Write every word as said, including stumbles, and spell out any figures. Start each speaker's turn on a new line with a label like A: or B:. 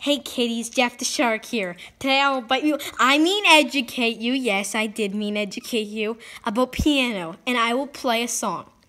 A: Hey kitties, Jeff the Shark here. Today I will bite you, I mean educate you, yes I did mean educate you, about piano, and I will play a song.